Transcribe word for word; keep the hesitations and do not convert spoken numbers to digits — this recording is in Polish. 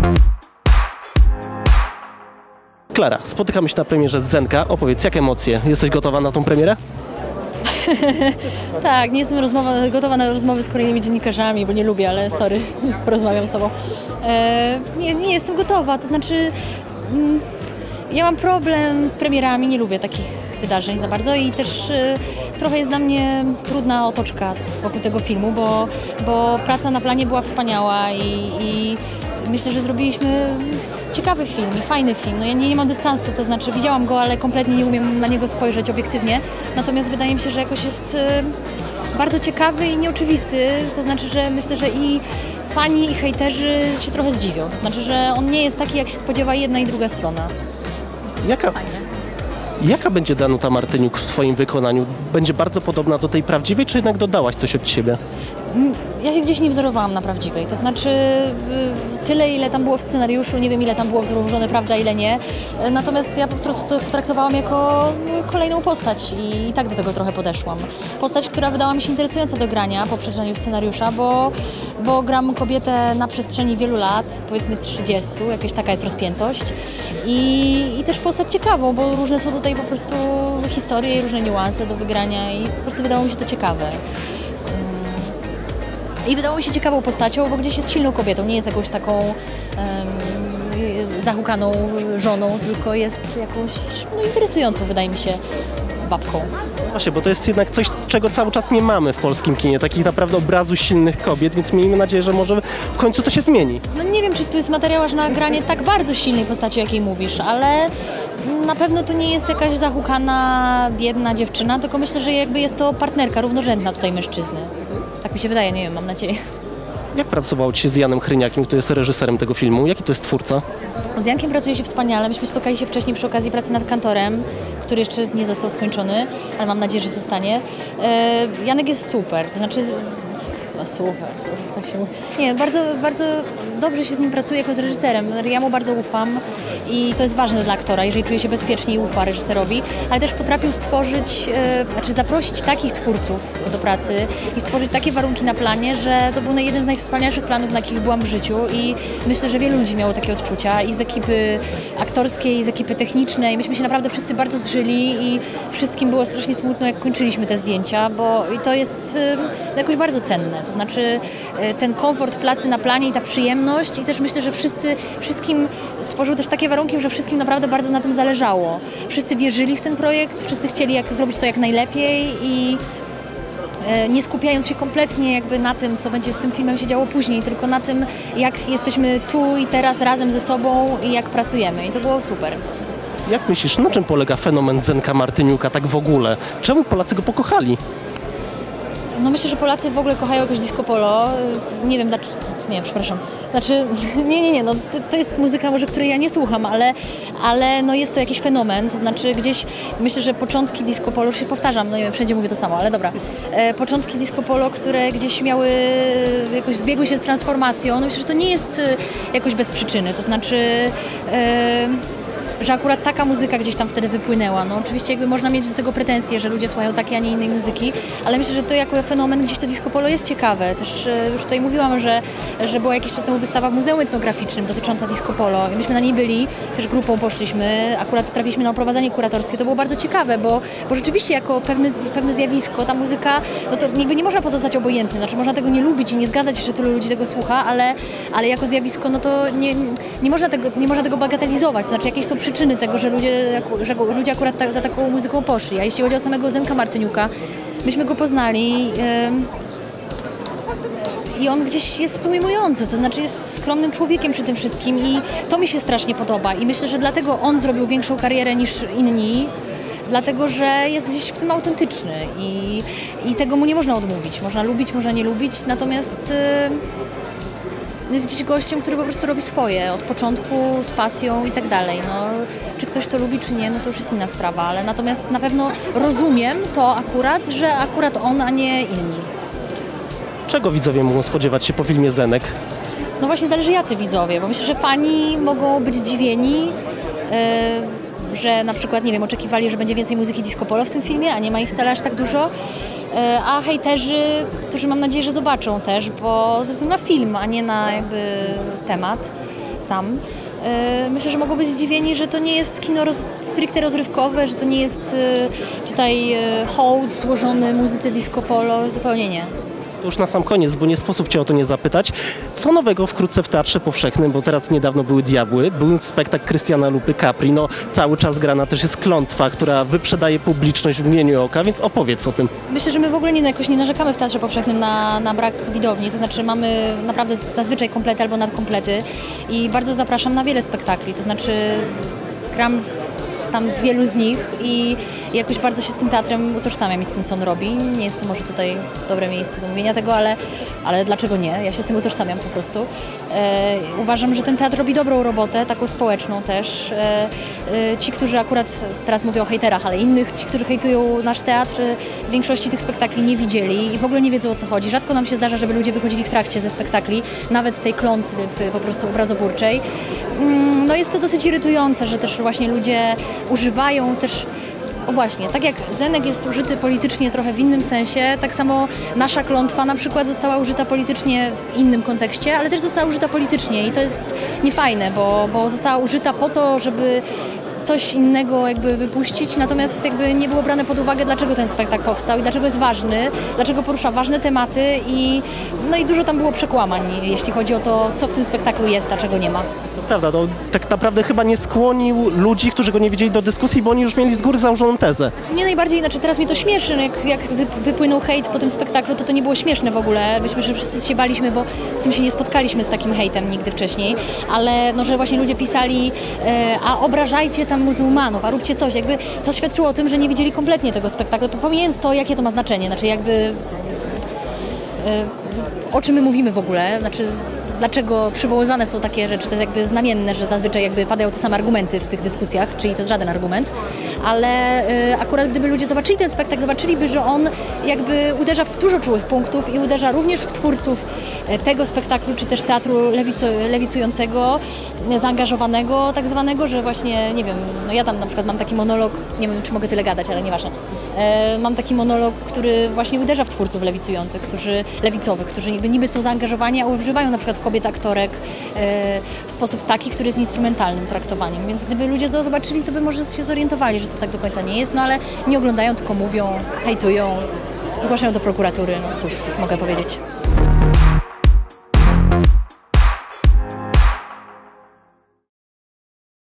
Klara, spotykamy się na premierze z Zenka. Opowiedz, jakie emocje? Jesteś gotowa na tą premierę? Tak, nie jestem rozmowa, gotowa na rozmowy z kolejnymi dziennikarzami, bo nie lubię, ale sorry, porozmawiam z tobą. E, nie, nie jestem gotowa, to znaczy mm, ja mam problem z premierami, nie lubię takich wydarzeń za bardzo i też e, trochę jest dla mnie trudna otoczka wokół tego filmu, bo, bo praca na planie była wspaniała i, i myślę, że zrobiliśmy ciekawy film i fajny film. No ja nie, nie mam dystansu, to znaczy widziałam go, ale kompletnie nie umiem na niego spojrzeć obiektywnie. Natomiast wydaje mi się, że jakoś jest e, bardzo ciekawy i nieoczywisty. To znaczy, że myślę, że i fani, i hejterzy się trochę zdziwią. To znaczy, że on nie jest taki, jak się spodziewa jedna i druga strona. Jaka, jaka będzie Danuta Martyniuk w twoim wykonaniu? Będzie bardzo podobna do tej prawdziwej, czy jednak dodałaś coś od siebie? Ja się gdzieś nie wzorowałam na prawdziwej, to znaczy tyle, ile tam było w scenariuszu, nie wiem ile tam było wzmożone, prawda, ile nie. Natomiast ja po prostu to potraktowałam jako kolejną postać i, i tak do tego trochę podeszłam. Postać, która wydała mi się interesująca do grania po przeczytaniu scenariusza, bo, bo gram kobietę na przestrzeni wielu lat, powiedzmy trzydziestu, jakaś taka jest rozpiętość. I, i też postać ciekawą, bo różne są tutaj po prostu historie i różne niuanse do wygrania i po prostu wydało mi się to ciekawe. I wydało mi się ciekawą postacią, bo gdzieś jest silną kobietą, nie jest jakąś taką um, zahukaną żoną, tylko jest jakąś no, interesującą, wydaje mi się, babką. Właśnie, bo to jest jednak coś, czego cały czas nie mamy w polskim kinie, takich naprawdę obrazu silnych kobiet, więc miejmy nadzieję, że może w końcu to się zmieni. No nie wiem, czy to jest materiał aż na granie tak bardzo silnej postaci, jakiej mówisz, ale na pewno to nie jest jakaś zahukana, biedna dziewczyna, tylko myślę, że jakby jest to partnerka równorzędna tutaj mężczyzny. Tak mi się wydaje, nie wiem, mam nadzieję. Jak pracowało ci się z Janem Chryniakiem, który jest reżyserem tego filmu? Jaki to jest twórca? Z Jankiem pracuje się wspaniale. Myśmy spotkali się wcześniej przy okazji pracy nad Kantorem, który jeszcze nie został skończony, ale mam nadzieję, że zostanie. E, Janek jest super, to znaczy... No super, tak się mówi. Nie, bardzo, bardzo dobrze się z nim pracuje jako z reżyserem. Ja mu bardzo ufam i to jest ważne dla aktora, jeżeli czuje się bezpiecznie i ufa reżyserowi, ale też potrafił stworzyć, e, znaczy zaprosić takich twórców do pracy i stworzyć takie warunki na planie, że to był jeden z najwspanialszych planów, na jakich byłam w życiu i myślę, że wielu ludzi miało takie odczucia i z ekipy aktorskiej, i z ekipy technicznej. Myśmy się naprawdę wszyscy bardzo zżyli i wszystkim było strasznie smutno, jak kończyliśmy te zdjęcia, bo i to jest e, jakoś bardzo cenne. To znaczy ten komfort pracy na planie i ta przyjemność i też myślę, że wszyscy, wszystkim stworzył też takie warunki, że wszystkim naprawdę bardzo na tym zależało. Wszyscy wierzyli w ten projekt, wszyscy chcieli jak, zrobić to jak najlepiej i e, nie skupiając się kompletnie jakby na tym, co będzie z tym filmem się działo później, tylko na tym, jak jesteśmy tu i teraz razem ze sobą i jak pracujemy. I to było super. Jak myślisz, na czym polega fenomen Zenka Martyniuka tak w ogóle? Czemu Polacy go pokochali? No myślę, że Polacy w ogóle kochają jakoś disco polo. Nie wiem dlaczego. Nie, przepraszam. Znaczy, nie, nie, nie, no to, to jest muzyka może, której ja nie słucham, ale, ale no jest to jakiś fenomen, to znaczy gdzieś, myślę, że początki disco polo, już się powtarzam, no nie wiem, wszędzie mówię to samo, ale dobra. E, początki disco polo, które gdzieś miały, jakoś zbiegły się z transformacją, no myślę, że to nie jest jakoś bez przyczyny, to znaczy... E, że akurat taka muzyka gdzieś tam wtedy wypłynęła. No oczywiście jakby można mieć do tego pretensje, że ludzie słuchają takiej, a nie innej muzyki, ale myślę, że to jako fenomen gdzieś to disco polo jest ciekawe. Też e, już tutaj mówiłam, że, że była jakiś czas temu wystawa w Muzeum Etnograficznym dotycząca disco polo. I myśmy na niej byli, też grupą poszliśmy, akurat trafiliśmy na oprowadzanie kuratorskie. To było bardzo ciekawe, bo, bo rzeczywiście jako pewne, pewne zjawisko, ta muzyka, no to jakby nie można pozostać obojętny, znaczy można tego nie lubić i nie zgadzać się, że tylu ludzi tego słucha, ale, ale jako zjawisko, no to nie, nie, można tego, nie można tego bagatelizować, znaczy jakieś są przyczyny tego, że ludzie, że ludzie akurat ta, za taką muzyką poszli. A jeśli chodzi o samego Zenka Martyniuka, myśmy go poznali yy, i on gdzieś jest ujmujący, to znaczy jest skromnym człowiekiem przy tym wszystkim i to mi się strasznie podoba i myślę, że dlatego on zrobił większą karierę niż inni, dlatego, że jest gdzieś w tym autentyczny i, i tego mu nie można odmówić. Można lubić, można nie lubić, natomiast yy, jest gdzieś gościem, który po prostu robi swoje, od początku, z pasją i tak dalej. No, czy ktoś to lubi, czy nie, no to już jest inna sprawa, ale natomiast na pewno rozumiem to akurat, że akurat on, a nie inni. Czego widzowie mogą spodziewać się po filmie Zenek? No właśnie zależy jacy widzowie, bo myślę, że fani mogą być zdziwieni, yy, że na przykład, nie wiem, oczekiwali, że będzie więcej muzyki disco polo w tym filmie, a nie ma ich wcale aż tak dużo. A hejterzy, którzy mam nadzieję, że zobaczą też, bo ze względu na film, a nie na jakby temat, sam. E, Myślę, że mogą być zdziwieni, że to nie jest kino roz, stricte rozrywkowe, że to nie jest e, tutaj e, hołd złożony muzyce disco polo, zupełnie nie. To już na sam koniec, bo nie sposób Cię o to nie zapytać. Co nowego wkrótce w Teatrze Powszechnym, bo teraz niedawno były Diabły, był spektakl Krystiana Lupy Capri, no cały czas grana też jest Klątwa, która wyprzedaje publiczność w mgnieniu oka, więc opowiedz o tym. Myślę, że my w ogóle nie, jakoś nie narzekamy w Teatrze Powszechnym na, na brak widowni, to znaczy mamy naprawdę zazwyczaj komplety albo nadkomplety i bardzo zapraszam na wiele spektakli, to znaczy gram w tam wielu z nich i jakoś bardzo się z tym teatrem utożsamiam i z tym, co on robi. Nie jest to może tutaj dobre miejsce do mówienia tego, ale, ale dlaczego nie? Ja się z tym utożsamiam po prostu. E, uważam, że ten teatr robi dobrą robotę, taką społeczną też. E, e, ci, którzy akurat, teraz mówię o hejterach, ale innych, ci, którzy hejtują nasz teatr, w większości tych spektakli nie widzieli i w ogóle nie wiedzą, o co chodzi. Rzadko nam się zdarza, żeby ludzie wychodzili w trakcie ze spektakli, nawet z tej klątwy po prostu obrazoburczej. Mm, no jest to dosyć irytujące, że też właśnie ludzie używają też, o właśnie, tak jak Zenek jest użyty politycznie trochę w innym sensie, tak samo nasza klątwa na przykład została użyta politycznie w innym kontekście, ale też została użyta politycznie i to jest niefajne, bo, bo została użyta po to, żeby coś innego jakby wypuścić, natomiast jakby nie było brane pod uwagę, dlaczego ten spektakl powstał i dlaczego jest ważny, dlaczego porusza ważne tematy i no i dużo tam było przekłamań, jeśli chodzi o to, co w tym spektaklu jest, a czego nie ma. No prawda, no, tak naprawdę chyba nie skłonił ludzi, którzy go nie widzieli, do dyskusji, bo oni już mieli z góry założoną tezę. Nie najbardziej, znaczy teraz mi to śmieszy, no jak, jak wy- wypłynął hejt po tym spektaklu, to to nie było śmieszne w ogóle. Myśmy, że wszyscy się baliśmy, bo z tym się nie spotkaliśmy z takim hejtem nigdy wcześniej, ale no, że właśnie ludzie pisali, e, a obrażajcie tam muzułmanów, a róbcie coś, jakby to świadczyło o tym, że nie widzieli kompletnie tego spektaklu, pomijając to, jakie to ma znaczenie, znaczy jakby e, o czym my mówimy w ogóle, znaczy dlaczego przywoływane są takie rzeczy, to jest jakby znamienne, że zazwyczaj jakby padają te same argumenty w tych dyskusjach, czyli to jest żaden argument, ale y, akurat gdyby ludzie zobaczyli ten spektakl, zobaczyliby, że on jakby uderza w dużo czułych punktów i uderza również w twórców y, tego spektaklu, czy też teatru lewico, lewicującego, y, zaangażowanego tak zwanego, że właśnie, nie wiem, no ja tam na przykład mam taki monolog, nie wiem, czy mogę tyle gadać, ale nieważne. Y, mam taki monolog, który właśnie uderza w twórców lewicujących, którzy, lewicowych, którzy niby, niby są zaangażowani, a używają na przykład kobiet aktorek e, w sposób taki, który jest instrumentalnym traktowaniem. Więc gdyby ludzie to zobaczyli, to by może się zorientowali, że to tak do końca nie jest, no ale nie oglądają, tylko mówią, hejtują, zgłaszają do prokuratury, no cóż mogę powiedzieć.